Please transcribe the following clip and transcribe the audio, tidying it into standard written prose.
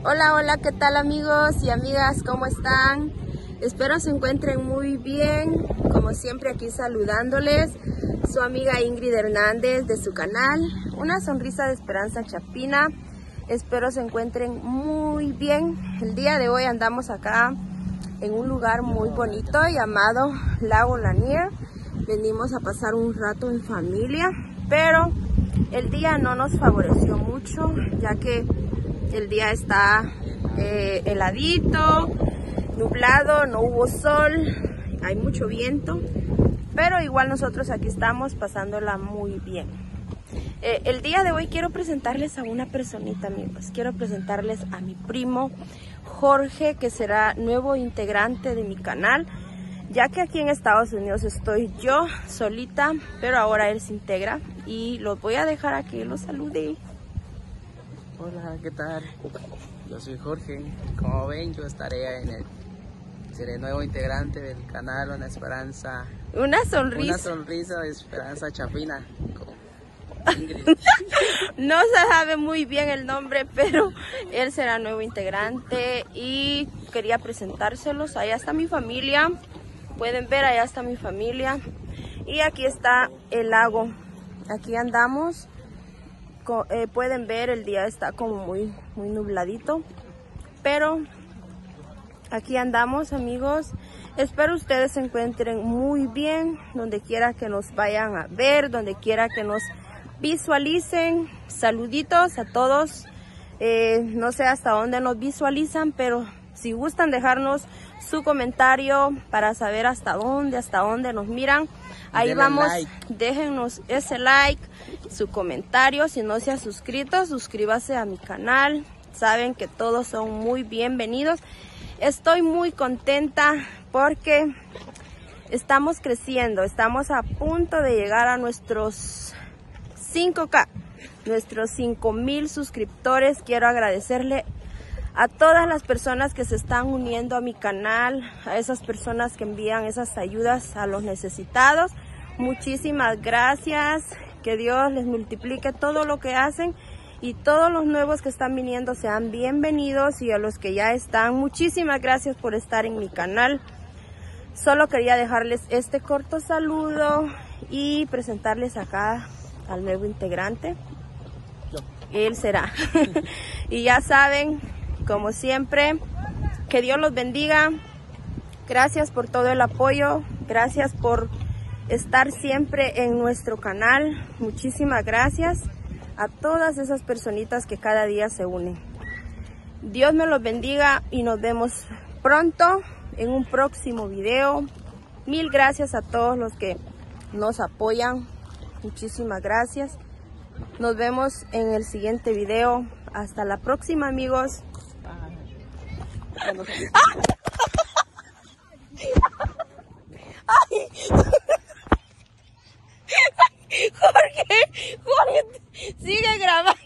Hola, hola, ¿qué tal amigos y amigas? ¿Cómo están? Espero se encuentren muy bien. Como siempre aquí saludándoles, su amiga Ingrid Hernández de su canal, Una Sonrisa de Esperanza Chapina. Espero se encuentren muy bien. El día de hoy andamos acá en un lugar muy bonito llamado Lago Lanier. Venimos a pasar un rato en familia, pero el día no nos favoreció mucho, ya que el día está heladito, nublado, no hubo sol, hay mucho viento, pero igual nosotros aquí estamos pasándola muy bien. El día de hoy quiero presentarles a una personita, amigos. Quiero presentarles a mi primo Jorge, que será nuevo integrante de mi canal, ya que aquí en Estados Unidos estoy yo solita, pero ahora él se integra y los voy a dejar a que lo salude. Hola, ¿qué tal? Yo soy Jorge. Como ven, yo seré nuevo integrante del canal Una Sonrisa de Esperanza Chapina. No se sabe muy bien el nombre, pero él será nuevo integrante y quería presentárselos. Allá está mi familia, pueden ver, allá está mi familia y aquí está el lago. Aquí andamos. Pueden ver, el día está como muy nubladito, pero aquí andamos, amigos. Espero ustedes se encuentren muy bien donde quiera que nos vayan a ver, donde quiera que nos visualicen. Saluditos a todos. No sé hasta dónde nos visualizan, pero si gustan dejarnos su comentario para saber hasta dónde nos miran, ahí denle vamos, like. Déjennos ese like, su comentario. Si no se ha suscrito, suscríbase a mi canal. Saben que todos son muy bienvenidos. Estoy muy contenta porque estamos creciendo, estamos a punto de llegar a nuestros 5K, nuestros 5,000 suscriptores. Quiero agradecerle a todas las personas que se están uniendo a mi canal, a esas personas que envían esas ayudas a los necesitados. Muchísimas gracias, que Dios les multiplique todo lo que hacen y todos los nuevos que están viniendo sean bienvenidos, y a los que ya están, muchísimas gracias por estar en mi canal. Solo quería dejarles este corto saludo y presentarles acá al nuevo integrante. Él será. Y ya saben, como siempre, que Dios los bendiga. Gracias por todo el apoyo. Gracias por estar siempre en nuestro canal. Muchísimas gracias a todas esas personitas que cada día se unen. Dios me los bendiga y nos vemos pronto en un próximo video. Mil gracias a todos los que nos apoyan. Muchísimas gracias. Nos vemos en el siguiente video. Hasta la próxima, amigos. ¡Ay! Jorge, sigue grabando.